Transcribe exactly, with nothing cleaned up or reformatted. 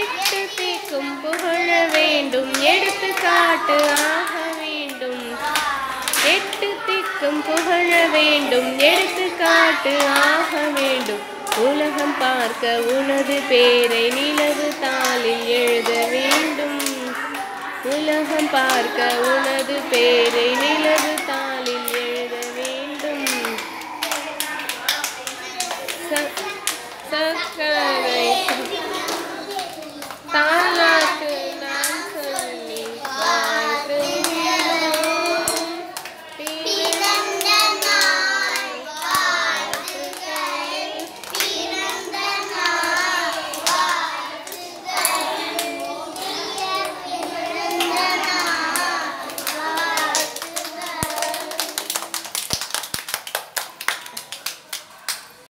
எட்டு திக்கும் புகழ வேண்டும் எடுத்துக்காட்டு ஆக வேண்டும் எட்டு திக்கும் புகழ வேண்டும் எடுத்துக்காட்டு ஆக வேண்டும் உலகம் பார்க்க உனது பேரை நிலவு தாளில் எழுத வேண்டும் உலகம் பார்க்க உனது பேரை நிலவு